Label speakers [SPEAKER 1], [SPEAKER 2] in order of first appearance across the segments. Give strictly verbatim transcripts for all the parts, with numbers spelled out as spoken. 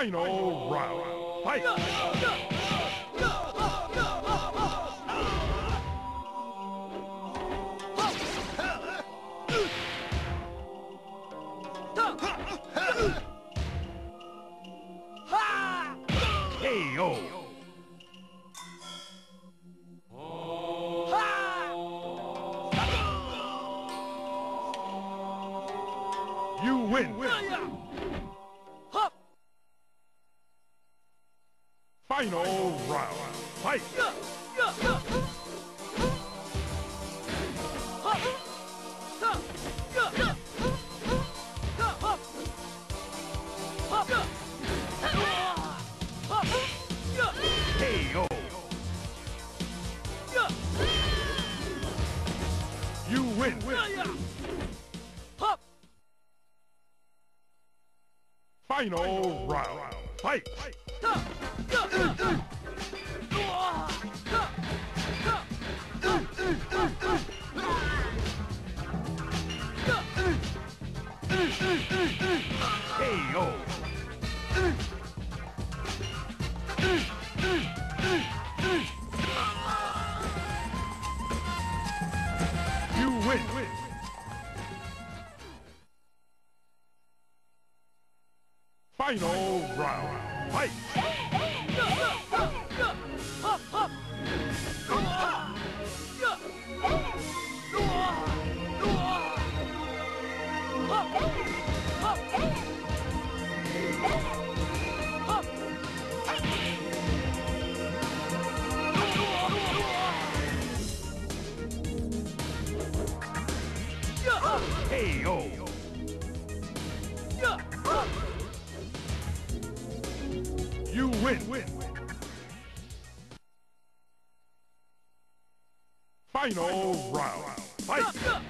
[SPEAKER 1] Final round. Fight! K O. You win. Final round. Fight! K O. You win. Final round. Fight! K O. You win. Final round. Fight! K O. You win. Final round. Fight!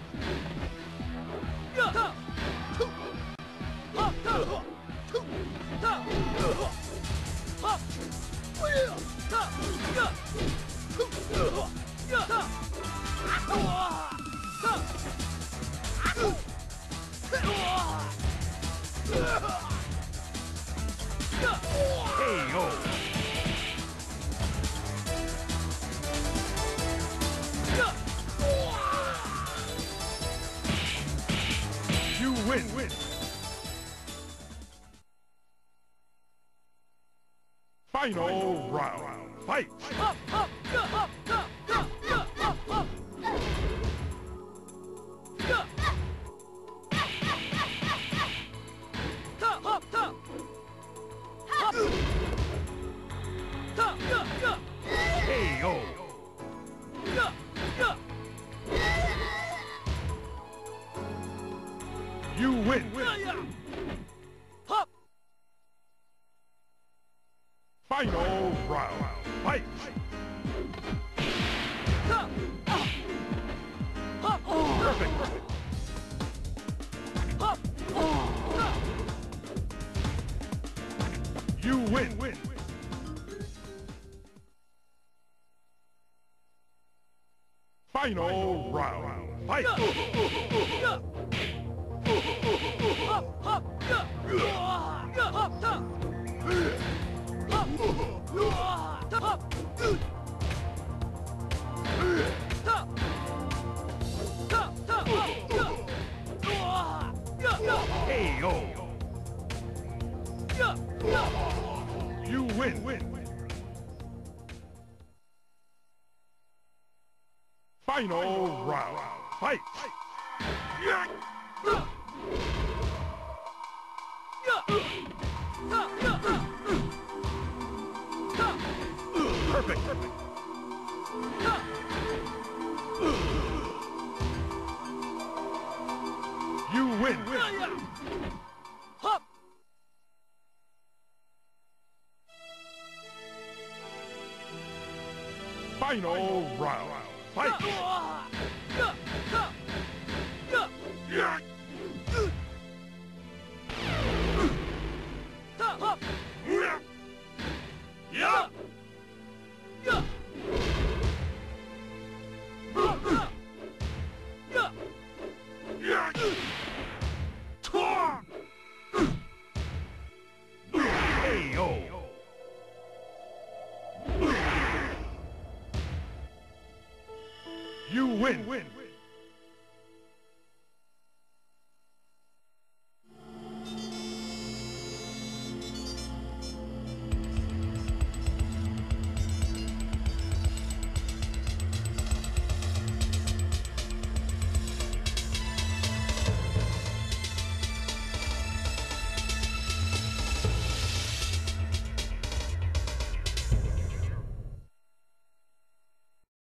[SPEAKER 1] K O. You win. Final round. Fight! K O. You win. Final round. Fight! Perfect. You win. Final round. Fight! K O. You win. Final round. Fight! Perfect. You win. Final round. Fight!